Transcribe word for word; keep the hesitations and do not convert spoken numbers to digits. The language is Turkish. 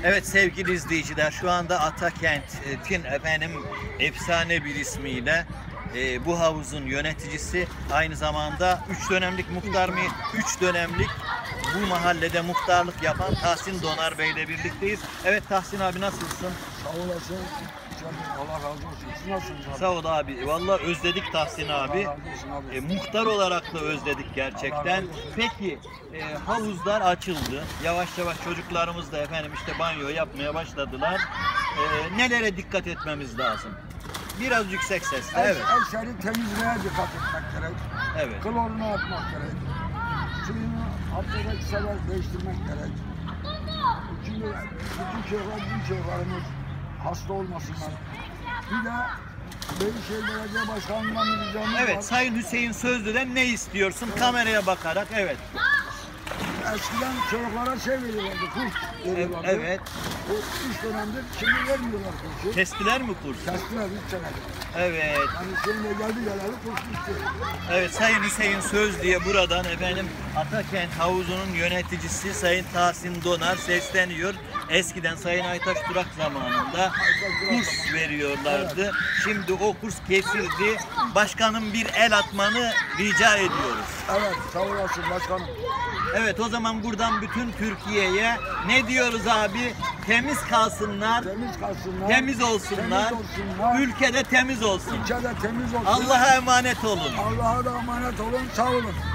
Evet sevgili izleyiciler, şu anda Atakent'in efendim efsane bir ismiyle e, bu havuzun yöneticisi, aynı zamanda üç dönemlik muhtar mı? üç dönemlik bu mahallede muhtarlık yapan Tahsin Donar Bey ile birlikteyiz. Evet Tahsin abi, nasılsın? Sağ olasın. Canım, Allah razı olsun. Siz nasılsınız abi? Sağ ol abi. Vallahi özledik Tahsin abi. Allah razı olsun abi. E, muhtar olarak da özledik gerçekten. Peki e, havuzlar açıldı. Yavaş yavaş çocuklarımız da efendim işte banyo yapmaya başladılar. E, nelere dikkat etmemiz lazım? Biraz yüksek sesle. El, Evet. el seri temizliğe dikkat etmek gerek. Evet. Klorunu atmak gerek. Suyunu haftada iki sefer değiştirmek gerek. Şimdi bütün çocuklar, bütün çocuklarımız hasta olmasınlar. Bir de Beyşehir Belediye Başkanı'ndan bir ricamız Evet, var. Sayın Hüseyin Sözlü'den ne istiyorsun? Kameraya bakarak, evet. Eskiden çocuklara şey veriyorlardı, kurs veriyorlardı. Evet. Bu üç dönemdir, şimdi vermiyorlar kursu. Kestiler mi kursu? Kestiler üç senedir. Evet. Yani şimdi geldi geleli kurs bitti. Evet, Sayın Hüseyin Sözlü'ye buradan efendim Atakent Havuzu'nun yöneticisi Sayın Tahsin Donar sesleniyor. Eskiden Sayın Aytaş Durak zamanında kurs veriyorlardı. Şimdi o kurs kesildi. Başkanım bir el atmanı rica ediyoruz. Evet, sağ olasın başkanım. Evet, o zaman buradan bütün Türkiye'ye ne diyoruz abi? Temiz kalsınlar, Temiz kalsınlar. temiz olsunlar, Temiz olsunlar. ülkede temiz olsun. Ülkede temiz olsun. Allah'a emanet olun. Allah'a da emanet olun. Sağ olun.